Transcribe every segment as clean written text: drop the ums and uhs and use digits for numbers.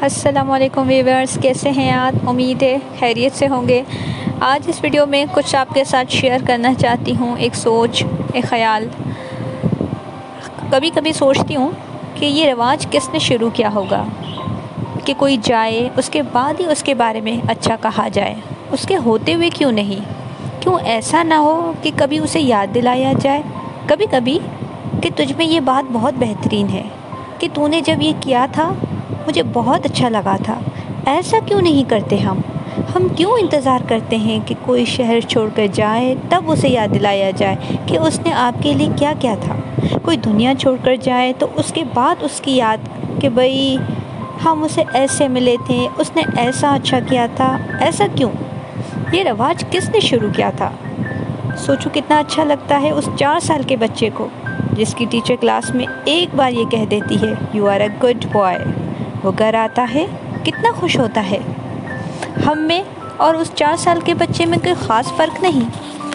अस्सलाम वालेकुम व्यूअर्स, कैसे हैं आप? उम्मीद है खैरियत से होंगे। आज इस वीडियो में कुछ आपके साथ शेयर करना चाहती हूँ, एक सोच, एक ख़याल। कभी कभी सोचती हूँ कि ये रिवाज किसने शुरू किया होगा कि कोई जाए उसके बाद ही उसके बारे में अच्छा कहा जाए, उसके होते हुए क्यों नहीं? क्यों ऐसा ना हो कि कभी उसे याद दिलाया जाए कभी कभी कि तुझ में ये बात बहुत बेहतरीन है, कि तूने जब ये किया था मुझे बहुत अच्छा लगा था। ऐसा क्यों नहीं करते हम क्यों इंतज़ार करते हैं कि कोई शहर छोड़कर जाए तब उसे याद दिलाया जाए कि उसने आपके लिए क्या किया था? कोई दुनिया छोड़कर जाए तो उसके बाद उसकी याद कि भाई हम उसे ऐसे मिले थे, उसने ऐसा अच्छा किया था। ऐसा क्यों? ये रवाज किसने शुरू किया था? सोचो कितना अच्छा लगता है उस 4 साल के बच्चे को जिसकी टीचर क्लास में एक बार ये कह देती है, you are a good boy. वो घर आता है, कितना खुश होता है। हम में और उस 4 साल के बच्चे में कोई ख़ास फ़र्क नहीं।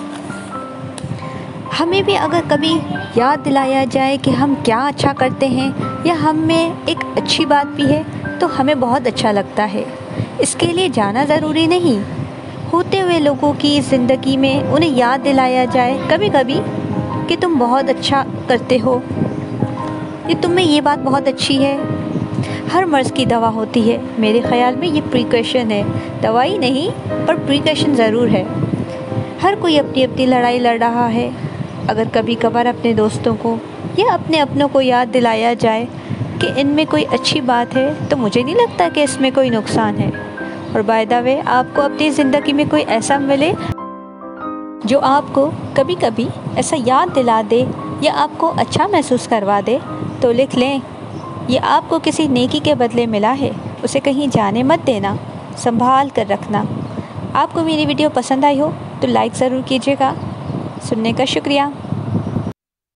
हमें भी अगर कभी याद दिलाया जाए कि हम क्या अच्छा करते हैं या हम में एक अच्छी बात भी है तो हमें बहुत अच्छा लगता है। इसके लिए जाना ज़रूरी नहीं, होते हुए लोगों की ज़िंदगी में उन्हें याद दिलाया जाए कभी कभी कि तुम बहुत अच्छा करते हो, ये तुम में ये बात बहुत अच्छी है। हर मर्ज़ की दवा होती है, मेरे ख़्याल में ये प्रिकॉशन है, दवाई नहीं पर प्रिकॉशन ज़रूर है। हर कोई अपनी अपनी लड़ाई लड़ रहा है। अगर कभी कभार अपने दोस्तों को या अपने अपनों को याद दिलाया जाए कि इनमें कोई अच्छी बात है तो मुझे नहीं लगता कि इसमें कोई नुकसान है। और बाय द वे, आपको अपनी ज़िंदगी में कोई ऐसा मिले जो आपको कभी कभी ऐसा याद दिला दे या आपको अच्छा महसूस करवा दे तो लिख लें, ये आपको किसी नेकी के बदले मिला है, उसे कहीं जाने मत देना, संभाल कर रखना। आपको मेरी वीडियो पसंद आई हो तो लाइक ज़रूर कीजिएगा। सुनने का शुक्रिया।